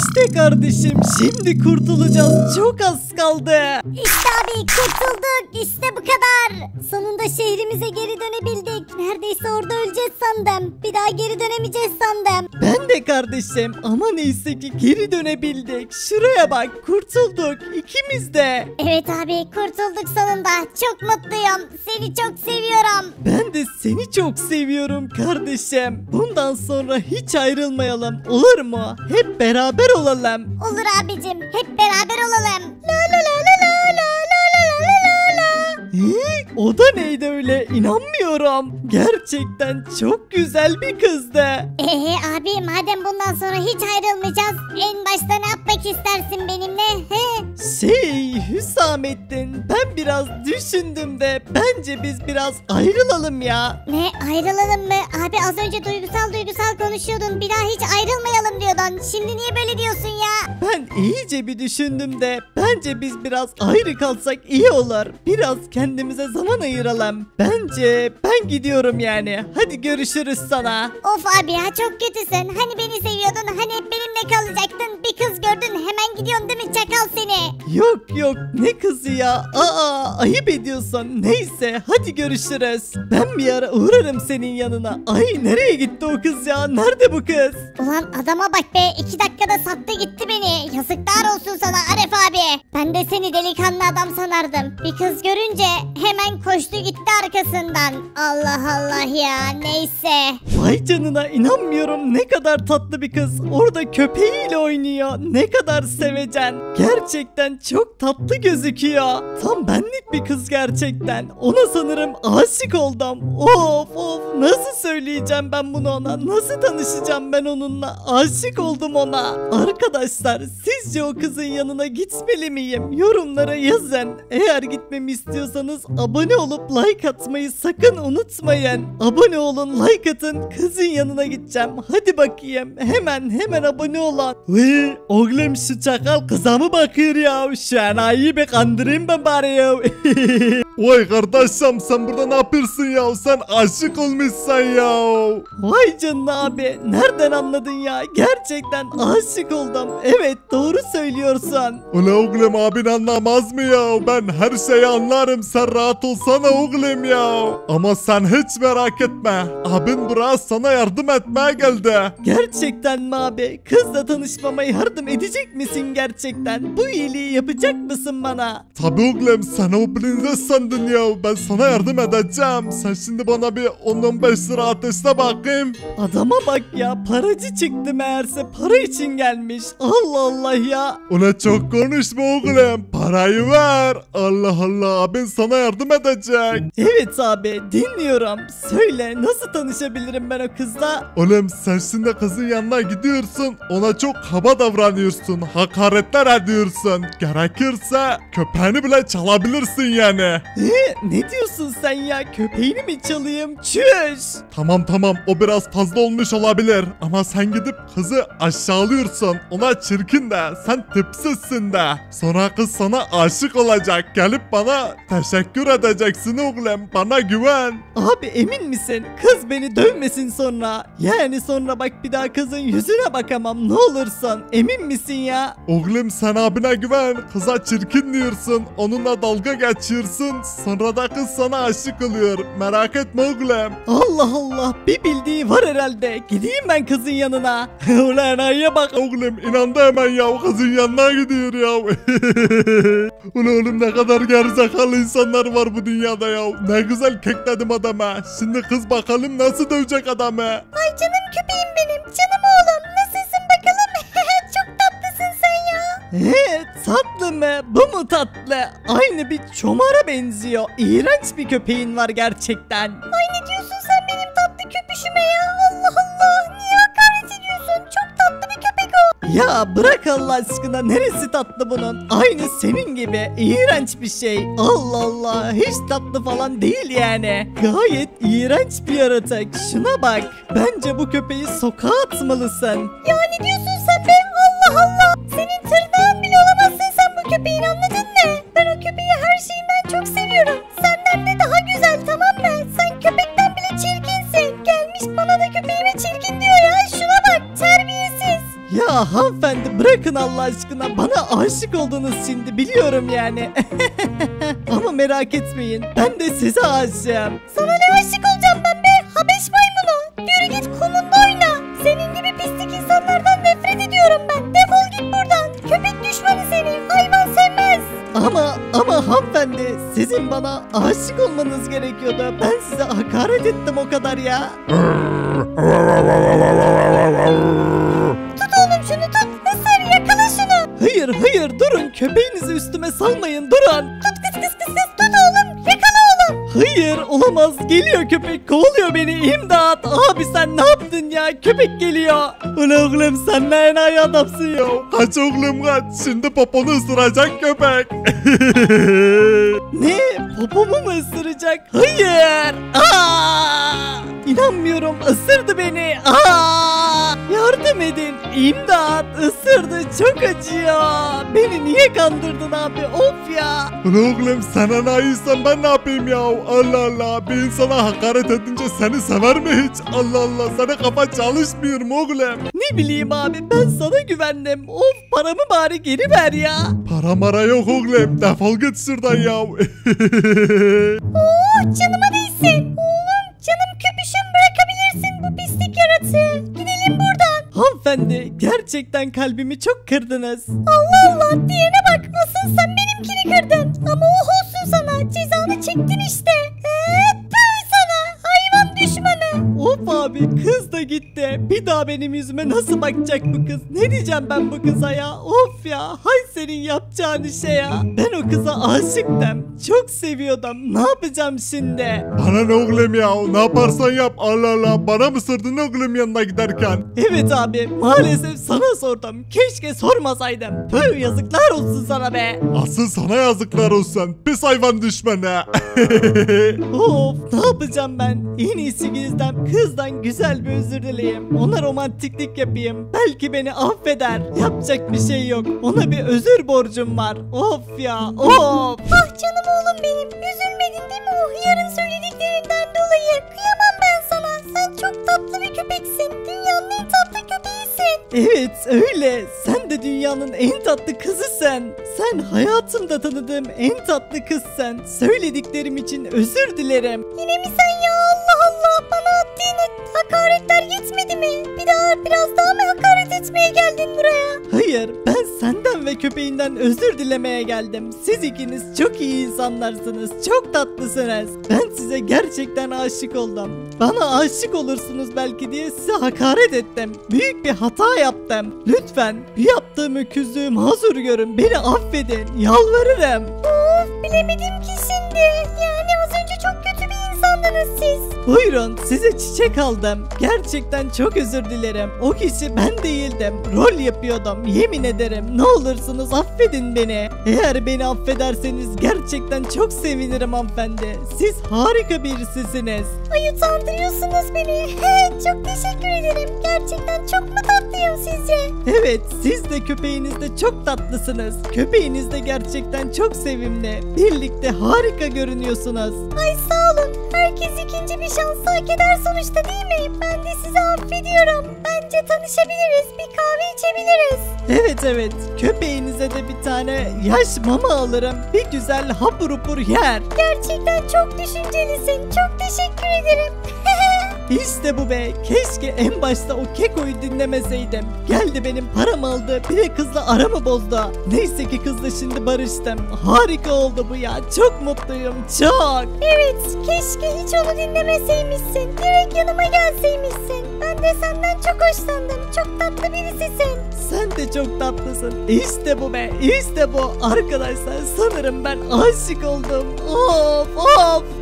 İşte kardeşim, şimdi kurtulacağız. Çok az kaldı. İşte abi kurtulduk. İşte bu kadar. Sonunda şehrimize geri dönebildik. Neredeyse orada öleceğiz sandım. Bir daha geri dönemeyeceğiz sandım. Ben de kardeşim, ama neyse ki geri dönebildik. Şuraya bak, kurtulduk ikimiz de. Evet abi kurtulduk sonunda. Çok mutluyum. Seni çok seviyorum. Ben de seni çok seviyorum kardeşim. Bundan sonra hiç ayrılmayalım, olur mu? Hep beraber olalım. Olur abicim. Hep beraber olalım. La la la la la la la la la la la. O da neydi öyle? İnanmıyorum. Gerçekten çok güzel bir kızdı. Abi madem bundan sonra hiç ayrılmayacağız. En başta ne yapmak istersin benimle? Hüsamettin, ben biraz düşündüm de bence biz biraz ayrılalım ya. Ne ayrılalım mı? Abi az önce duygusal konuşuyordun. Bir daha hiç ayrılmayalım diyordun. Şimdi niye böyle diyorsun ya? Ben iyice bir düşündüm de bence biz biraz ayrı kalsak iyi olur. Biraz kendimize zaman ayıralım. Bence ben gidiyorum yani. Hadi görüşürüz sana. Of abi ya çok kötüsün. Hani beni seviyordun, hani hep benimle kalacaktın. Bir kız gördün hemen gidiyorsun değil mi çakal seni? Yok ne kızı ya? Ayıp ediyorsun. Neyse hadi görüşürüz. Ben bir ara uğrarım senin yanına. Ay nereye gitti o kız ya? Nerede bu kız? Ulan adama bak be, 2 dakikada sattı gitti beni. Yazıklar olsun sana Aref abi. Ben de seni delikanlı adam sanardım. Bir kız görünce hemen koştu gitti arkasından. Allah Allah ya, neyse. Vay canına, inanmıyorum, ne kadar tatlı bir kız. Orada köpeğiyle oynuyor. Ne kadar sevecen. Gerçekten çok tatlı gözüküyor. Tam benlik bir kız gerçekten. Ona sanırım aşık oldum. Of nasıl söyleyeceğim ben bunu ona? Nasıl tanışacağım ben onunla? Aşık oldum ona. Arkadaşlar sizce o kızın yanına gitmeli miyim? Yorumlara yazın. Eğer gitmemi istiyorsanız abone olup like atmayı sakın unutmayın. Abone olun, like atın. Kızın yanına gideceğim. Hadi bakayım. Hemen abone olun. Vay oğlum, şu çakal kıza mı bakıyor ya? Şu an iyi bir kandırayım ben bari ya. Vay kardeşim, sen burada ne yapıyorsun ya? Sen aşık olmuşsun ya. Vay canına abi. Nereden anladın ya? Gerçekten aşık oldum. Evet, doğru söylüyorsun. Ulan oğlum, abin anlamaz mı ya? Ben her şeyi anlarım, sen rahat olsana oğlum ya. Ama sen hiç merak etme. Abin buraya sana yardım etmeye geldi. Gerçekten mi abi? Kızla tanışmama yardım edecek misin gerçekten? Bu iyiliği yapacak mısın bana? Tabi oğlum, sen o bilince sandın ya. Ben sana yardım edeceğim. Sen şimdi bana bir 10-15 lira ateşle bakayım. Adama bak ya, paracı çıktı meğerse, para için gelmiş. Allah Allah ya. Ona çok konuşma oğlum. Parayı ver. Allah Allah, abin sana yardım edecek. Evet abi, dinliyorum. Söyle, nasıl tanışabilirim ben o kızla? Oğlum, sen şimdi kızın yanına gidiyorsun. Ona çok kaba davranıyorsun. Hakaretler ediyorsun. Gerekirse köpeğini bile çalabilirsin yani. Ne diyorsun sen ya? Köpeğini mi çalayım? Çüş. Tamam, o biraz fazla olmuş olabilir. Ama sen gidip kızı aşağılıyorsun. Ona çirkin de, sen tipsizsin de. Sonra kız sana aşık olacak. Gelip bana teşekkür edeceksin oğlum. Bana güven. Abi emin misin? Kız beni dövmesin sonra. Yani sonra bak bir daha kızın yüzüne bakamam, ne olursun. Emin misin ya? Oğlum, sen abine güven. Kıza çirkin diyorsun. Onunla dalga geçiyorsun. Sonra da kız sana aşık oluyor. Merak etme oğlum. Allah Allah, bir bildiği var herhalde. Gideyim ben kızın yanına. Ulan ayıya bak. Oğlum, inandı hemen ya. Kızın yanına gidiyor ya. Ulan oğlum, ne kadar gerizekalı insanlar var bu dünyada ya. Ne güzel kekledim adama. Şimdi kız bakalım nasıl dövecek adamı. Ay canım köpeğim benim. Canım oğlum. Nasılsın bakalım? Çok tatlısın sen ya. Tatlı mı? Bu mu tatlı? Aynı bir çomara benziyor. İğrenç bir köpeğin var gerçekten. Ay ne diyorsun sen benim tatlı köpüşüme ya? Allah Allah. Niye hakaret ediyorsun? Çok tatlı bir köpek o. Ya bırak Allah aşkına, neresi tatlı bunun? Aynı senin gibi iğrenç bir şey. Allah Allah, hiç tatlı falan değil yani. Gayet iğrenç bir yaratık. Şuna bak. Bence bu köpeği sokağa atmalısın. Ya ne diyorsun sen be? Allah Allah. Senin tırnağın bile olamazsın sen bu köpeğin, anladın mı? Ben o köpeği her şeyinden çok seviyorum. Senden de daha güzel, tamam mı? Sen köpekten bile çirkinsin. Gelmiş bana da köpeğime çirkin diyor ya. Şuna bak, terbiyesiz. Ya hanımefendi, bırakın Allah aşkına. Bana aşık oldunuz şimdi biliyorum yani. Ama merak etmeyin. Ben de size aşığım. Sana ne aşık olacağım ben be? Habeş maymunu. Yürü git kumunda oyna. Senin gibi pislik insanlardan nefret ediyorum ben. Defol git buradan. Köpek düşmanı seni. Hayvan sevmez. Ama hanımefendi, sizin bana aşık olmanız gerekiyordu. Ben size hakaret ettim o kadar ya. Tut oğlum şunu tut. Isır yakala şunu. Hayır durun, köpeğinizi üstüme salmayın, durun. Tut kıs tut oğlum. Yakala oğlum. Hayır, olamaz, geliyor köpek, kovalıyor beni, imdat. Abi sen ne yaptın ya, köpek geliyor. Ulan oğlum sen ne enayi adamsın ya. Kaç oğlum kaç. Şimdi poponu ısıracak köpek. Ne? Popomu mu ısıracak? Hayır. İnanmıyorum, ısırdı beni. Yardım edin. İmdat, ısırdı, çok acıyor. Beni niye kandırdın abi? Of ya. Oğlum sen enayiysen ben ne yapayım ya? Allah Allah, bir insana hakaret edince seni sever mi hiç? Allah Allah, sana kafa çalışmıyor mu oğlum? Ne bileyim abi, ben sana güvendim. Of, paramı bari geri ver ya. Para mara yok oğlum, defol git şuradan ya. Canıma değsin. Oğlum canım köpüşüm bırakabilirsin bu pislik yaratığı. Gidelim buradan. Hanımefendi, gerçekten kalbimi çok kırdınız. Allah Allah diyene bak. Asıl sen benimkini kırdın. Ama oh olsun sana. Cezanı çektin işte. Tüh sana. Hayvan düşmanı. Of abi, kız da gitti. Bir daha benim yüzüme nasıl bakacak bu kız? Ne diyeceğim ben bu kıza ya? Of ya, hay senin yapacağın işe ya. Ben o kıza aşıktım. Çok seviyordum. Ne yapacağım şimdi? Bana ne oğlum ya, ne yaparsan yap. Allah Allah, bana mı sırdın oğlum yanına giderken? Evet abi, maalesef sana sordum. Keşke sormasaydım. Tüh, yazıklar olsun sana be. Asıl sana yazıklar olsun, pis hayvan düşmanı. Of, ne yapacağım ben? En iyisi kızdan güzel bir özür dileyeyim. Ona romantiklik yapayım. Belki beni affeder. Yapacak bir şey yok. Ona bir özür borcum var. Of ya, of. Ah canım oğlum benim. Üzülmedin değil mi o hıyarın söylediklerinden dolayı? Kıyamam ben sana. Sen çok tatlı bir köpeksin. Dünyanın en tatlı köpeğisin. Evet öyle. Sen de dünyanın en tatlı kızısın. Sen hayatımda tanıdığım en tatlı kızsın. Söylediklerim için özür dilerim. Yine mi sen ya? Allah Allah. Bana attığın hakaretler yetmedi mi? Bir daha biraz daha mı hakaret etmeye geldin buraya? Hayır, ben senden ve köpeğinden özür dilemeye geldim. Siz ikiniz çok iyi insanlarsınız, çok tatlısınız. Ben size gerçekten aşık oldum. Bana aşık olursunuz belki diye size hakaret ettim. Büyük bir hata yaptım. Lütfen bir yaptığım öküzlüğü mazur görün, beni affedin, yalvarırım. Of bilemedim ki şimdi. Yani az önce çok kötü bir insandınız siz. Buyurun, size çiçek aldım. Gerçekten çok özür dilerim. O kişi ben değildim. Rol yapıyordum. Yemin ederim. Ne olursunuz affedin beni. Eğer beni affederseniz gerçekten çok sevinirim hanımefendi. Siz harika birisisiniz. Ay utandırıyorsunuz beni. Çok teşekkür ederim. Gerçekten çok mu tatlıyım sizce? Evet, siz de köpeğiniz de çok tatlısınız. Köpeğiniz de gerçekten çok sevimli. Birlikte harika görünüyorsunuz. Ay sağ olun. Herkes ikinci bir şans hak eder sonuçta değil mi? Ben de sizi affediyorum. Bence tanışabiliriz. Bir kahve içebiliriz. Evet. Köpeğinize de bir tane yaş mama alırım. Bir güzel hapur hapur yer. Gerçekten çok düşüncelisin. Çok teşekkür ederim. İşte bu be. Keşke en başta o kekoyu dinlemeseydim. Geldi benim paramı aldı. Bir de kızla aramı bozdu. Neyse ki kızla şimdi barıştım. Harika oldu bu ya. Çok mutluyum. Çok. Evet, keşke hiç onu dinlemeseymişsin. Direkt yanıma gelseymişsin. Ben de senden çok hoşlandım. Çok tatlı birisisin. Sen de çok tatlısın. İşte bu be. İşte bu. Arkadaşlar sanırım ben aşık oldum. Of.